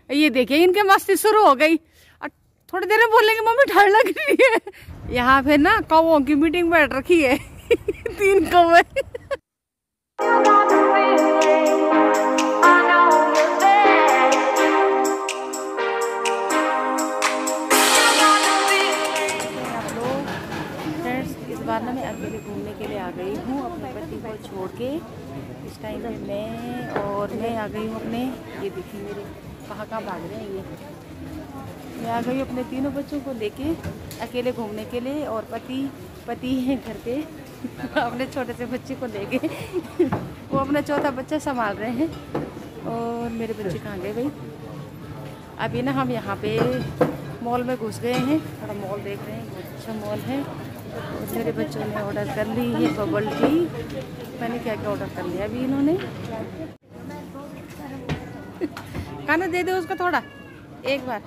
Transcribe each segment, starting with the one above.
ये देखिए इनके मस्ती शुरू हो गई। थोड़ी देर में बोलेंगे मम्मी ठंड लग रही है। यहाँ पे ना कौवों की मीटिंग बैठ रखी है। 3 कौवे। इस बार ना मैं अकेले घूमने के लिए आ गई हूँ अपने पति को छोड़ के। इस टाइम पे मैं आ गई हूँ अपने, ये देखिए मेरे कहाँ भाग रहे हैं ये। मैं आ गई अपने तीनों बच्चों को लेके अकेले घूमने के लिए, और पति हैं घर पे अपने छोटे से बच्चे को लेके। वो अपना चौथा बच्चा संभाल रहे हैं। और मेरे बच्चे कहाँ गए भाई? अभी ना हम यहाँ पे मॉल में घुस गए हैं, थोड़ा मॉल देख रहे हैं, बहुत अच्छा मॉल है। और मेरे बच्चों ने ऑर्डर कर ली है बबल टी। मैंने क्या क्या ऑर्डर कर लिया अभी इन्होंने। खाना दे दो उसको थोड़ा, एक बार।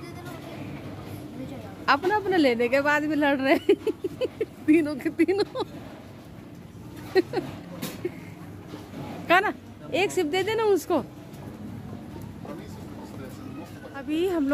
अपना लेने के बाद भी लड़ रहे हैं। तीनों के तीनों। खाना एक सिप दे देना उसको। अभी हम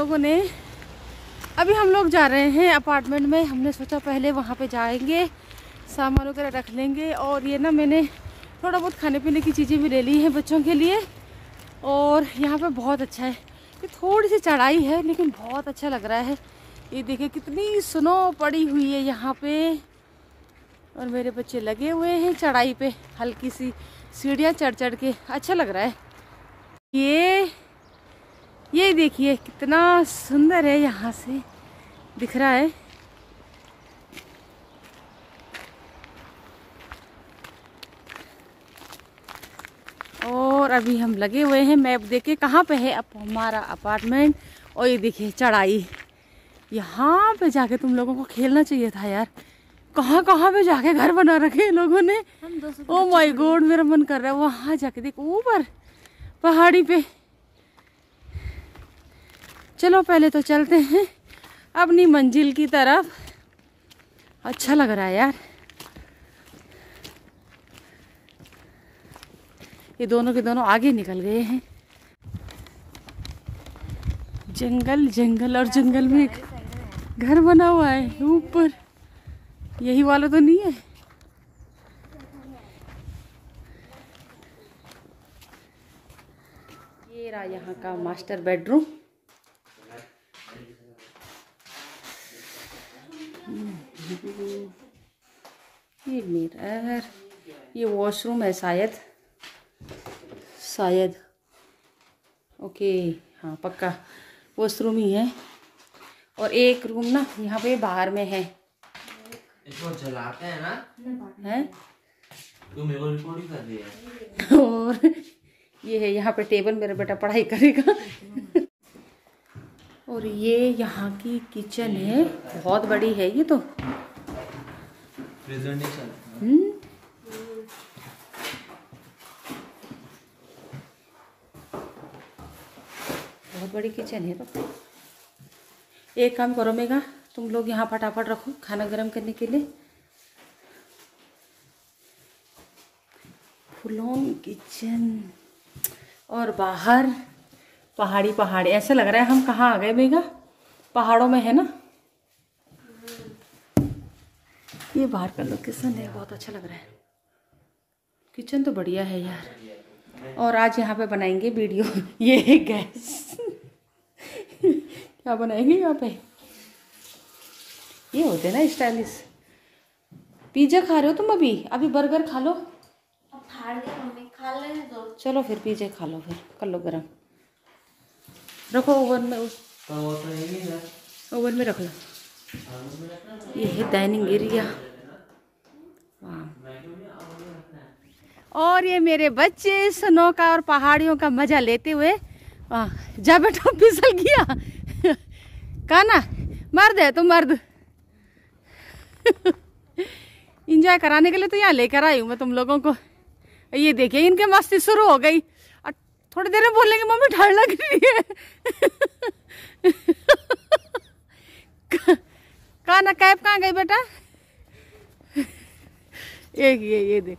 लोग जा रहे हैं अपार्टमेंट में। हमने सोचा पहले वहाँ पे जाएंगे, सामान वगैरह रख लेंगे। और ये ना मैंने थोड़ा बहुत खाने पीने की चीज़ें भी ले ली हैं बच्चों के लिए। और यहाँ पे बहुत अच्छा है, ये थोड़ी सी चढ़ाई है लेकिन बहुत अच्छा लग रहा है। ये देखिए कितनी स्नो पड़ी हुई है यहाँ पे। और मेरे बच्चे लगे हुए हैं चढ़ाई पे, हल्की सी सीढ़ियाँ चढ़ के अच्छा लग रहा है। ये देखिए कितना सुंदर है, यहाँ से दिख रहा है। और अभी हम लगे हुए हैं मैप देखे कहाँ पे है अब हमारा अपार्टमेंट। और ये देखिए चढ़ाई, यहाँ पे जाके तुम लोगों को खेलना चाहिए था यार। कहाँ पे जाके घर बना रखे हैं लोगों ने। ओ माय गॉड, मेरा मन कर रहा है वहाँ जाके देखो ऊपर पहाड़ी पे। चलो पहले तो चलते हैं अपनी मंजिल की तरफ। अच्छा लग रहा है यार। ये दोनों के दोनों आगे निकल गए हैं। जंगल और जंगल में एक घर बना हुआ है ऊपर। यही वाला तो नहीं है? ये रहा यहाँ का मास्टर बेडरूम। ये मिरर, ये वॉशरूम है शायद। ओके हाँ पक्का वॉशरूम ही है। और एक रूम ना यहाँ पे बाहर में है। इसको जलाते हैं ना? हैं? तो मेरे को रिकॉर्डिंग कर दिया। और ये है यहाँ पे टेबल, मेरा बेटा पढ़ाई करेगा। और ये यहाँ की किचन है, बहुत बड़ी है ये तो। बहुत बड़ी किचन है तो। एक काम करो मेगा, तुम लोग यहाँ फटाफट रखो खाना गर्म करने के लिए। Full on kitchen. और बाहर पहाड़ी ऐसा लग रहा है हम कहाँ आ गए मेगा, पहाड़ों में है ना। ये बाहर का लोकेशन है, बहुत अच्छा लग रहा है। किचन तो बढ़िया है यार। और आज यहाँ पे बनाएंगे वीडियो। ये है गैस। क्या बनाएंगे यहाँ पे? ये होते ना स्टाइलिश। पिज्जा खा रहे हो तुम? अभी बर्गर खा लो। खा लेने दो। चलो फिर पिज्जा खा लो, फिर कर लो गरम। रखो ओवन में, ओवन में रख लो। ये है डाइनिंग एरिया। और ये मेरे बच्चे स्नो का और पहाड़ियों का मजा लेते हुए। जा बेटा फिसल गया। काना मर्द है तो मर्द। इंजॉय कराने के लिए तो यहाँ लेकर आई हूँ मैं तुम लोगों को। ये देखिए इनके मस्ती शुरू हो गई। थोड़ी देर में बोलेंगे मम्मी ठंड लग रही है। काना कैब कहाँ गई बेटा? एक ये देख,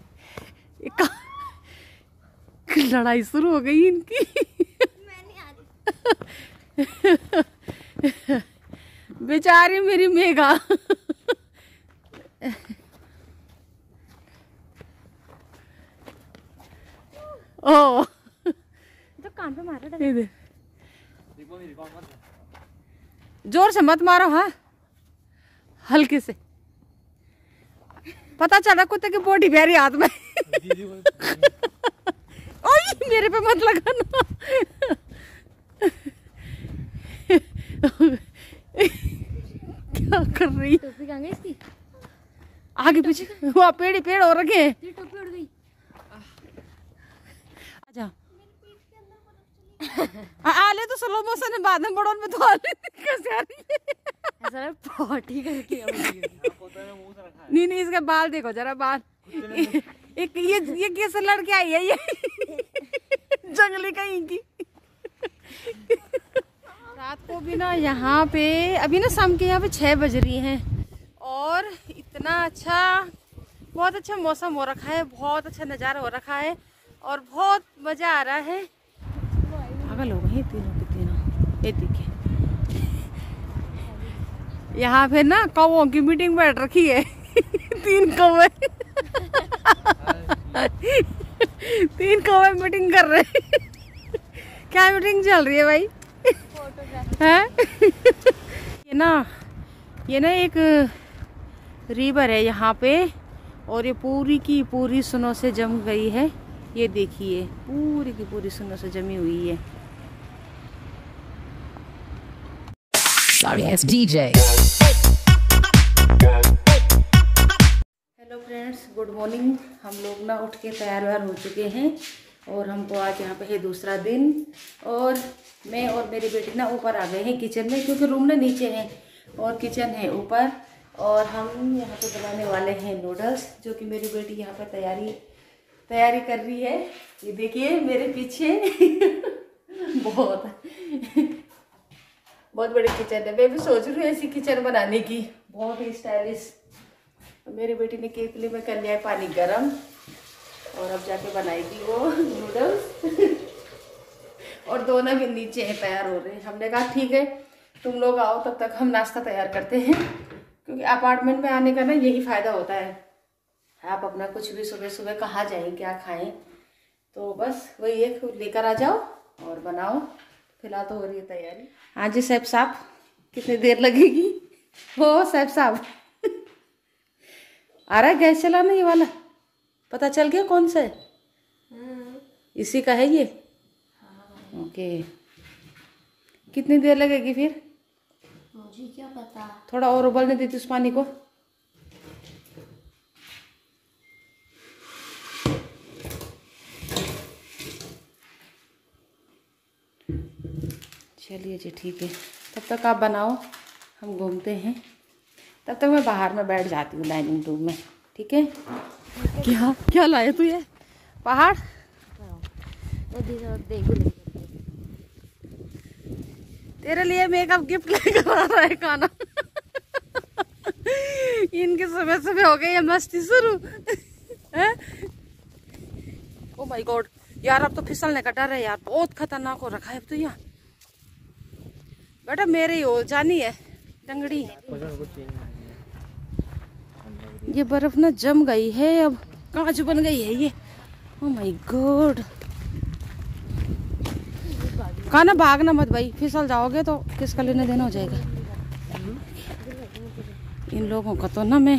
लड़ाई शुरू हो गई इनकी। बेचारी मेरी मेघा। ओ तो कान पे मारा इधर जोर से मत मारो, हाँ हल्के से। पता चला कुत्ते की बॉडी प्यारी हाथ में। ओए मेरे पे मत लगाना। क्या कर रही है? टोपी कहाँ गई इसकी? आगे पीछे वहाँ पेड़ ही पेड़ हो रखे हैं। ये टोपी उड़ गई। आजा आले तो स्लो मोशन में, बाद में बड़ों में तो आले कैसे आ रही है? ऐसा पॉटी करके नहीं नहीं, इसके बाल देखो जरा, बाल एक ये कैसे लड़के आई है ये जंगली कहीं की। रात को भी ना यहाँ पे, अभी ना शाम के यहाँ पे 6 बज रही हैं और इतना अच्छा, बहुत अच्छा मौसम हो रखा है, बहुत अच्छा नज़ारा हो रखा है और बहुत मज़ा आ रहा है। पागल हो गए तीनों के तीनों। ये देखिए यहाँ पे ना कौवों की मीटिंग बैठ रखी है। 3 कौवे 3 कौवे मीटिंग कर रहे हैं। क्या मीटिंग चल रही है भाई? है ये ना एक रिवर है यहाँ पे और ये पूरी की पूरी सुनों से जम गई है। ये देखिए पूरी की पूरी सुनों से जमी हुई है। Sorry, it's DJ. Hello friends, good morning. हम लोग ना उठ के तैयार व्यार हो चुके हैं और हमको आज यहाँ पे है दूसरा दिन और मैं और मेरी बेटी ना ऊपर आ गए हैं किचन में, क्योंकि रूम ना नीचे है और किचन है ऊपर। और हम यहाँ पे बनाने वाले हैं नूडल्स, जो कि मेरी बेटी यहाँ पे तैयारी कर रही है। ये देखिए मेरे पीछे बहुत बड़ी किचन है। मैं भी सोच रही हूँ ऐसी किचन बनाने की, बहुत ही स्टाइलिश। मेरी बेटी ने केतली में कर लिया है पानी गरम और अब जाके बनाएगी वो नूडल्स। और दोनों भी नीचे हैं, तैयार हो रहे हैं। हमने कहा ठीक है तुम लोग आओ, तब तक हम नाश्ता तैयार करते हैं, क्योंकि अपार्टमेंट में आने का ना यही फ़ायदा होता है, आप अपना कुछ भी सुबह सुबह कहाँ जाएं क्या खाएं, तो बस वही है, लेकर आ जाओ और बनाओ। फिलहाल तो हो रही है तैयारी। हाँ जी सैफ साहब, कितनी देर लगेगी? हो सैफ साहब आ रहा है गैस चलाना, ये वाला पता चल गया कौन सा है? इसी का है ये? ओके, कितनी देर लगेगी फिर? मुझे क्या पता। थोड़ा और उबलने देती उस पानी को। चलिए जी ठीक है, तब तक आप बनाओ, हम घूमते हैं। तब तक मैं बाहर में बैठ जाती हूँ डाइनिंग रूम में, ठीक है? क्या क्या लाए तू ये पहाड़? तेरे लिए मेकअप गिफ्ट लेकर आ रहा है खाना। इनकी सुबह सुबह हो गई है मस्ती शुरू। ओ माय गॉड यार, अब तो फिसलने का डर है यार, बहुत खतरनाक हो रखा है अब तो। यहाँ बेटा मेरे ही हो जानी है टंगड़ी। ये बर्फ ना जम गई है, अब कांच बन गई है ये। ओ माय गॉड, कहा ना भागना मत भाई, फिसल जाओगे तो किसका लेने देना हो जाएगा। इन लोगों का तो ना मैं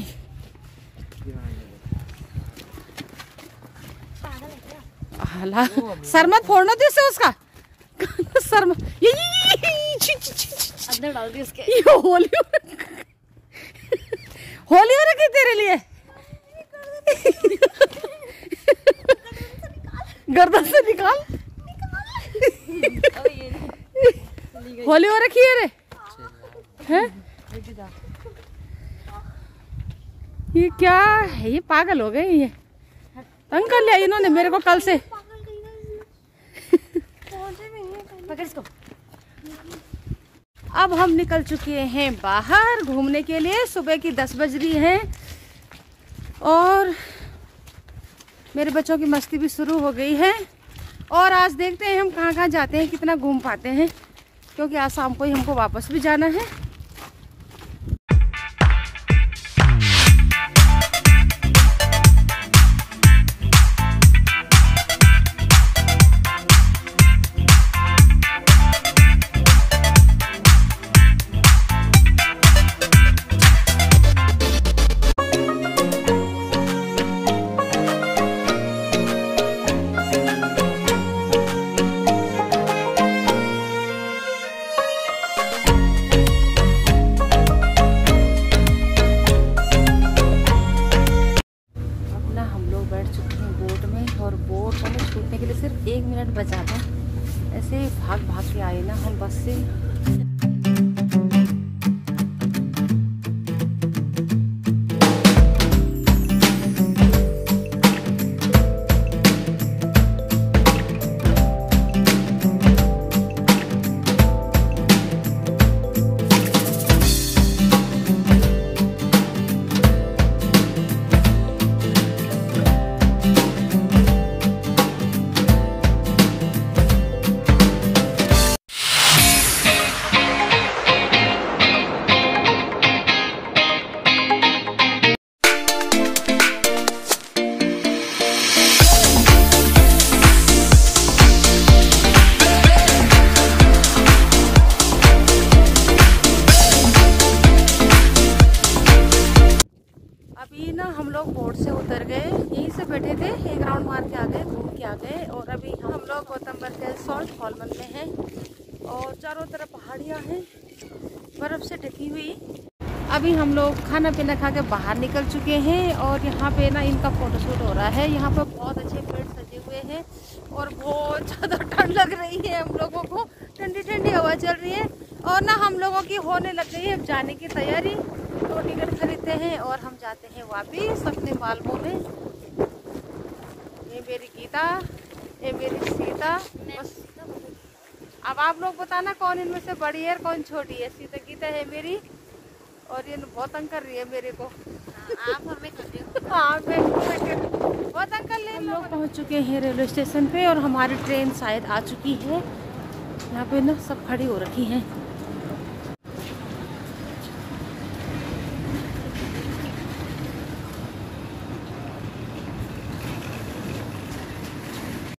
हाला सर मत फोड़ना दे से उसका। सर मत अंदर डाल दी उसके। ये होली हो रखी तेरे लिए। गर्दन से निकाल। होली हो रखी है रे, हैं? ये क्या है? ये पागल हो गए, ये तंग कर लिया इन्होंने मेरे को कल से। पकड़ इसको। अब हम निकल चुके हैं बाहर घूमने के लिए। सुबह की 10 बज रही है और मेरे बच्चों की मस्ती भी शुरू हो गई है। और आज देखते हैं हम कहाँ कहाँ जाते हैं, कितना घूम पाते हैं। क्योंकि आज शाम को ही हमको वापस भी जाना है। और बोट हमें छूटने के लिए सिर्फ 1 मिनट बचा था। ऐसे भाग भाग के आए ना हम बस से। अभी ना हम लोग बोट से उतर गए, यहीं से बैठे थे, एक राउंड मार के आ गए, घूम के आ गए। और अभी हम लोग गौतम बर्ग सॉल्ट फॉल्मन में हैं और चारों तरफ पहाड़ियाँ हैं बर्फ़ से ढकी हुई। अभी हम लोग खाना पीना खा के बाहर निकल चुके हैं और यहाँ पे ना इनका फोटोशूट हो रहा है। यहाँ पे बहुत अच्छे पेड़ सजे हुए हैं और बहुत ज़्यादा ठंड लग रही है हम लोगों को, ठंडी ठंडी हवा चल रही है। और ना हम लोगों की होने लग गई है जाने की तैयारी, तो टिकट खरीदते हैं और हम जाते हैं वापिस अपने मालवों में। ये मेरी गीता, ये मेरी सीता। बस अब आप लोग बताना कौन इनमें से बड़ी है और कौन छोटी है। सीता गीता है मेरी और ये बहुत तंग कर रही है मेरे को। आप हमें कर रहे हो। हाँ बहुत तंग कर ले। हम लोग पहुँच चुके हैं रेलवे स्टेशन पे और हमारी ट्रेन शायद आ चुकी है। यहाँ पे ना सब खड़ी हो रखी हैं।